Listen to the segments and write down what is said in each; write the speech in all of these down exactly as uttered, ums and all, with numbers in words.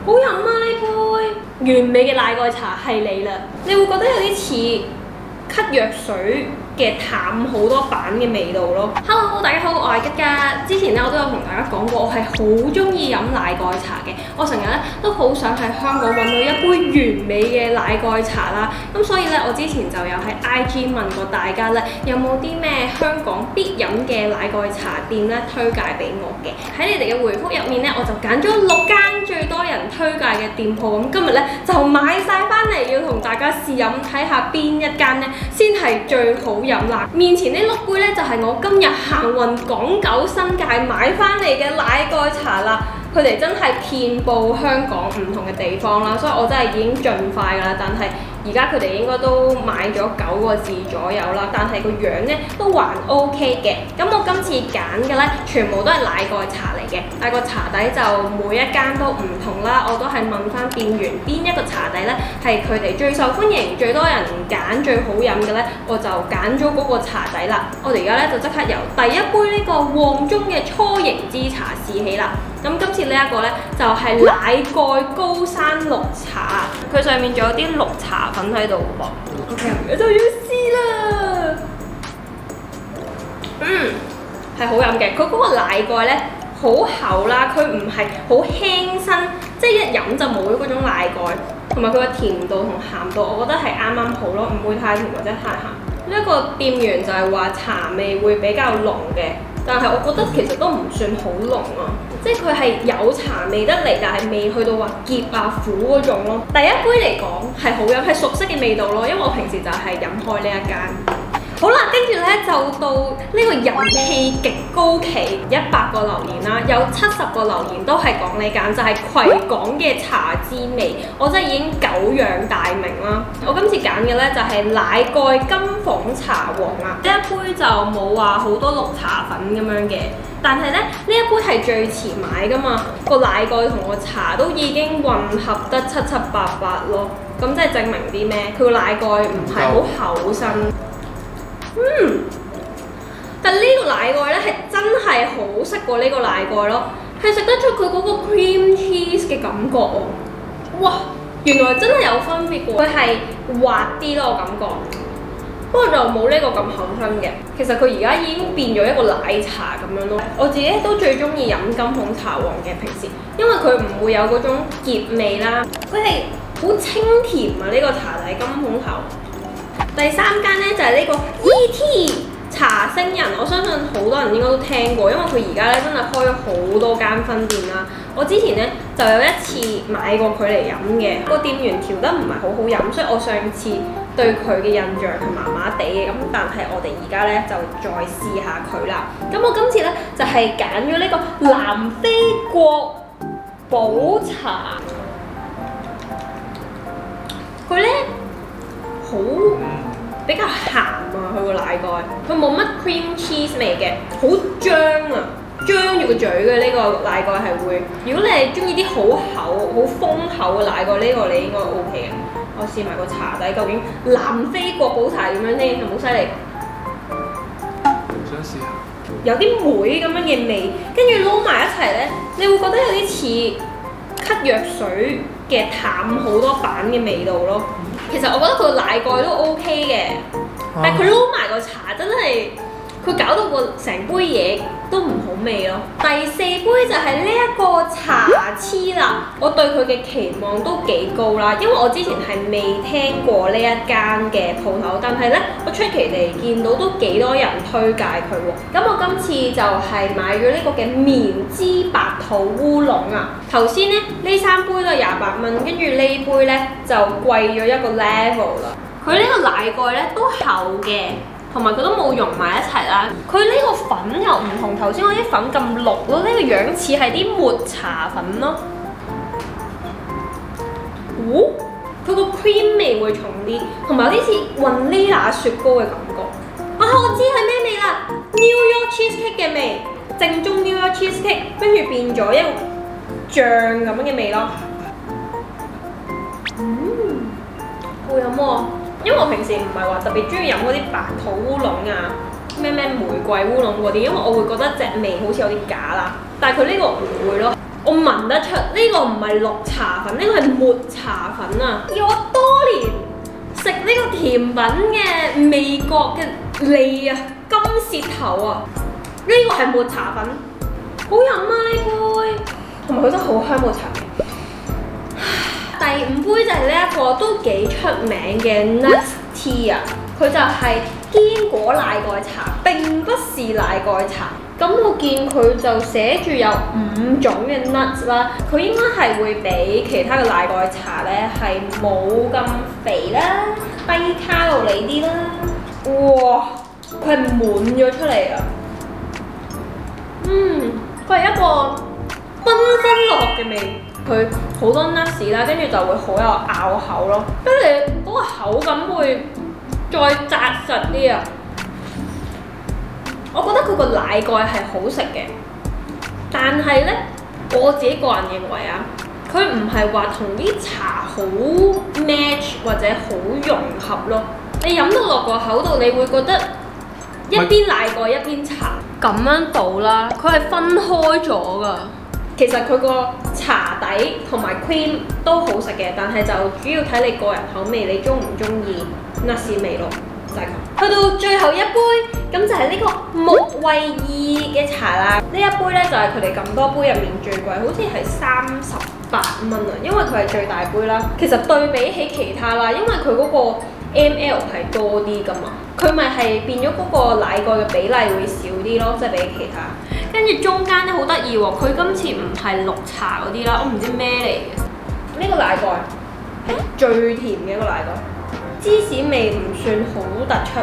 好飲啊呢杯，完美嘅奶蓋茶係你啦！你會覺得有啲似咳藥水嘅淡好多版嘅味道咯。Hello， 大家好，我係吉吉。之前咧我都有同大家講過，我係好中意飲奶蓋茶嘅。我成日咧都好想喺香港揾到一杯完美嘅奶蓋茶啦。咁所以咧，我之前就有喺 I G 問過大家咧，有冇啲咩香港必飲嘅奶蓋茶店咧推介俾我嘅？喺你哋嘅回覆入面咧，我就揀咗六間最多人推介嘅店鋪。咁今日咧就買晒翻嚟，要同大家試飲，睇下邊一間咧先係最好飲啦！面前呢六杯咧就係我今日行運港九新界買翻嚟嘅奶蓋茶啦。佢哋真係遍佈香港唔同嘅地方啦，所以我真係已經盡快㗎啦。但係而家佢哋應該都買咗九個字左右啦，但係個樣咧都還 OK 嘅。咁我今次揀嘅咧，全部都係奶蓋茶嚟嘅，但係個茶底就每一間都唔同啦。我都係問翻店員邊一個茶底咧係佢哋最受歡迎、最多人揀、最好飲嘅咧，我就揀咗嗰個茶底啦。我哋而家咧就即刻由第一杯呢個旺中嘅初型之茶試起啦。咁今次呢一個咧就係、是、奶蓋高山綠茶，佢上面仲有啲綠茶粉喺度喎。OK， 而家就要試啦。嗯，係好飲嘅。佢嗰個奶蓋咧好厚啦，佢唔係好輕身，即係一飲就冇咗嗰種奶蓋，同埋佢個甜度同鹹度，我覺得係啱啱好咯，唔會太甜或者太鹹。呢、這、一個店員就係話茶味會比較濃嘅。但係我覺得其實都唔算好濃啊，即係佢係有茶味得嚟，但係未去到話澀啊苦嗰種咯。第一杯嚟講係好飲，係熟悉嘅味道咯，因為我平時就係飲開呢一間。好啦，跟住咧就到呢個人氣極高期，一百個留言啦，有七十個留言都係講呢間，就係、是、葵港嘅茶之味，我真係已經久仰大名啦。我今次揀嘅咧就係、是、奶蓋金鳳茶王啦，呢一杯就冇話好多綠茶粉咁樣嘅，但係咧呢一杯係最遲買噶嘛，個奶蓋同個茶都已經混合得七七八八咯，咁即係證明啲咩？佢個奶蓋唔係好厚身。嗯，但呢個奶蓋咧係真係好食過呢個奶蓋咯，係食得出佢嗰個 cream cheese 嘅感覺喎。哇，原來真係有分別喎，佢係滑啲咯，我感覺。不過就冇呢個咁厚身嘅。其實佢而家已經變咗一個奶茶咁樣咯。我自己都最中意飲金鳳茶王嘅，平時，因為佢唔會有嗰種澀味啦，佢係好清甜啊！呢、這個茶底金鳳茶王。第三間咧就係、是、呢個 E T 茶星人，我相信好多人應該都聽過，因為佢而家咧真係開咗好多間分店啦。我之前咧就有一次買過佢嚟飲嘅，個店員調得唔係好好飲，所以我上次對佢嘅印象係麻麻地嘅。咁但係我哋而家咧就再試下佢啦。咁我今次咧就係揀咗呢個南非國寶茶，佢咧好比較鹹啊，佢個奶蓋，佢冇乜 cream cheese 味嘅，好張啊，張住個嘴嘅呢個奶蓋係會。如果你係中意啲好厚、好豐厚嘅奶蓋，呢個你應該 O K 嘅。我試埋個茶底，究竟南非國寶茶點樣先？係咪好犀利？ 想試下。 有啲梅咁樣嘅味，跟住撈埋一齊咧，你會覺得有啲似咳藥水嘅淡好多版嘅味道咯。其實我覺得佢個奶蓋都 OK 嘅，但係佢撈埋個茶真係，佢搞到個成杯嘢都唔好味咯。第四杯就係呢一個茶黐啦，我對佢嘅期望都幾高啦，因為我之前係未聽過呢一間嘅鋪頭，但係咧我出奇地見到都幾多人推介佢喎。咁我今次就係買咗呢個嘅棉枝白桃烏龍啊。頭先咧呢三杯都係廿八蚊，跟住呢杯咧就貴咗一個 level 啦。佢呢個奶蓋咧都厚嘅。同埋佢都冇溶埋一齊啦，佢呢個粉又唔同頭先嗰啲粉咁綠咯，呢、這個樣似係啲抹茶粉咯。哦，佢個 cream 味會重啲，同埋有啲似雲呢拿雪糕嘅感覺。啊，我知係咩味啦 ，New York cheesecake 嘅味，正宗 New York cheesecake， 跟住變咗一個醬咁樣嘅味咯。嗯，好飲喎！因為我平時唔係話特別中意飲嗰啲白桃烏龍啊，咩咩玫瑰烏龍嗰啲，因為我會覺得隻味好似有啲假啦。但係佢呢個唔會咯。 我聞得出呢、呢個唔係綠茶粉，呢、呢個係抹茶粉啊！而我多年食呢個甜品嘅味覺嘅脷啊，金舌頭啊，呢、呢個係抹茶粉，好飲啊呢杯，同埋佢真係好香抹茶味。第五杯就係呢一個都幾出名嘅 Nuts Tea 啊，佢就係堅果奶蓋茶，並不是奶蓋茶。咁我見佢就寫住有五種嘅 nuts 啦，佢應該係會比其他嘅奶蓋茶咧係冇咁肥啦，低卡路里啲啦。哇！佢係滿咗出嚟啊！嗯，佢係一個繽紛樂嘅味，佢好多 nuts 啦，跟住就會好有咬口咯，跟住嗰個口感會再紮實啲啊！我覺得佢個奶蓋係好食嘅，但係呢，我自己個人認為啊，佢唔係話同啲茶好 match 或者好融合咯。你飲到落個口度，你會覺得一邊奶蓋一邊茶咁樣倒啦，佢係分開咗㗎。其實佢個茶底同埋 cream 都好食嘅，但係就主要睇你個人口味，你中唔中意 nuts 味咯。去到最後一杯，咁就係呢個木衛二嘅茶啦。呢一杯呢，就係佢哋咁多杯入面最貴，好似係三十八蚊啊，因為佢係最大杯啦。其實對比起其他啦，因為佢嗰個 M L 係多啲㗎嘛，佢咪係變咗嗰個奶蓋嘅比例會少啲咯，即係比起其他。跟住中間咧好得意喎，佢今次唔係綠茶嗰啲啦，我唔知咩嚟嘅。呢個奶蓋係最甜嘅一個奶蓋。芝士味唔算好突出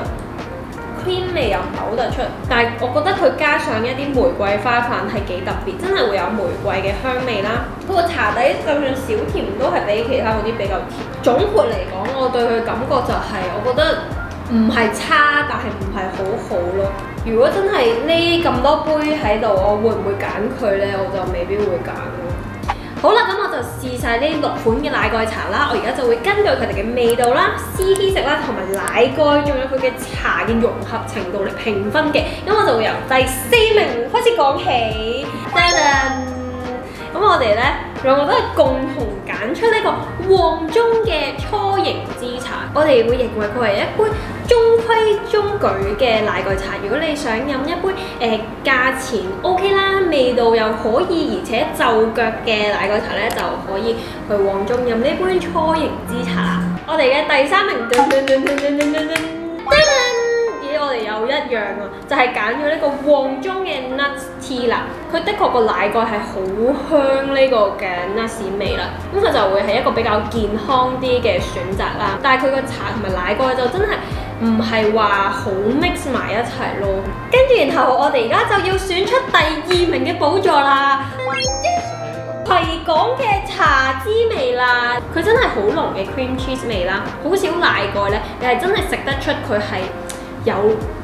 ，cream 味又唔係好突出，但係我覺得佢加上一啲玫瑰花瓣係幾特別，真係會有玫瑰嘅香味啦。佢個茶底就算少甜都係比其他嗰啲比較甜。總括嚟講，我對佢感覺就係、是、我覺得唔係差，但係唔係好好咯。如果真係呢咁多杯喺度，我會唔會揀佢呢？我就未必會揀。好啦，咁我就試晒呢六款嘅奶蓋茶啦。我而家就會根據佢哋嘅味道啦、C P 值啦，同埋奶蓋，仲有佢嘅茶嘅融合程度嚟評分嘅。咁我就會由第四名開始講起。噔噔，咁我哋咧兩個都係共同揀出呢個旺中嘅初型之茶。我哋會認為佢係一杯中規中矩嘅奶蓋茶。如果你想飲一杯誒、呃、價錢 OK 啦，味道又可以，而且就腳嘅奶蓋茶咧，就可以去旺中飲呢杯初型之茶啦。我哋嘅第三名，噔噔噔噔噔噔噔噔，咦，我哋又一樣啊，就係揀咗呢個旺中嘅 Nuts Tea 啦。佢的確個奶蓋係好香呢個嘅 nuts 味啦，咁佢就會係一個比較健康啲嘅選擇啦。但係佢個茶同埋奶蓋就真係唔係話好 mix 埋一齊咯。跟住然後我哋而家就要選出第二名嘅寶座啦，葵港嘅茶之味啦，佢真係好濃嘅 cream cheese 味啦，好少奶蓋咧，你係真係食得出佢係有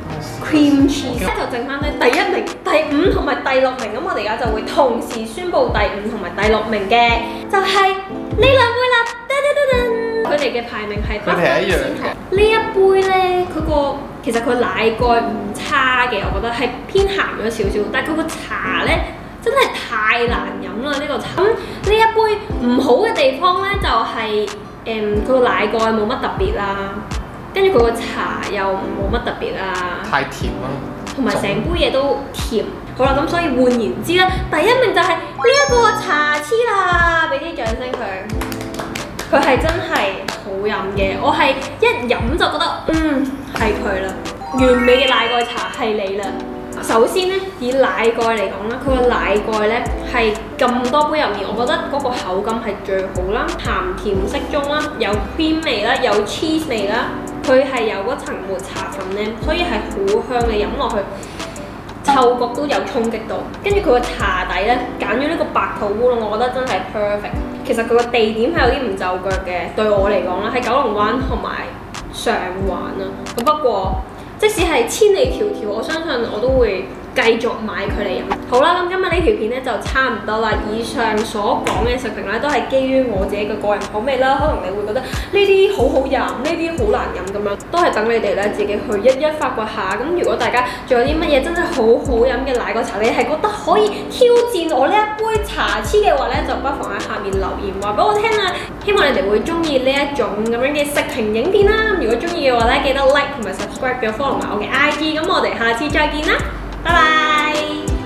cream cheese。就剩翻咧第一名、第五同埋第六名，咁我哋而家就會同時宣布第五同埋第六名嘅，就係呢兩杯啦。噔噔噔噔，佢哋嘅排名係不分先後。呢一杯咧，佢個其實佢奶蓋唔差嘅，我覺得係偏鹹咗少少，但係佢個茶咧真係太難飲啦呢個茶。咁呢一杯唔好嘅地方咧，就係誒佢個奶蓋冇乜特別啦。跟住佢個茶又冇乜特別啦，太甜啦，同埋成杯嘢都甜。好啦，咁所以換言之咧，第一名就係呢一個茶黐啦，俾啲掌聲佢。佢係真係好飲嘅，我係一飲就覺得嗯係佢啦，完美嘅奶蓋茶係你啦。首先咧，以奶蓋嚟講啦，佢個奶蓋咧係咁多杯入面，我覺得嗰個口感係最好啦，鹹甜適中啦，有 cream 味啦，有 cheese 味啦。佢係有嗰層抹茶粉咧，所以係好香嘅，飲落去嗅覺都有衝擊到。跟住佢個茶底咧，揀咗呢個白桃烏龍，我覺得真係 perfect。其實佢個地點係有啲唔就腳嘅，對我嚟講啦，喺九龍灣同埋上環啊。咁不過即使係千里迢迢，我相信我都會繼續買佢嚟飲。好啦，咁今日呢條片咧就差唔多啦。以上所講嘅食評咧都係基於我自己嘅個人口味啦。可能你會覺得呢啲好好飲，呢啲好難飲咁樣，都係等你哋咧自己去一一發掘下。咁如果大家仲有啲乜嘢真係好好飲嘅奶蓋茶，你係覺得可以挑戰我呢一杯茶黐嘅話咧，就不妨喺下面留言話俾我聽啊！希望你哋會中意呢一種咁樣嘅食評影片啦。如果中意嘅話咧，記得 like 同埋 subscribe， 俾我 follow 埋我嘅 I G。咁我哋下次再見啦，拜拜。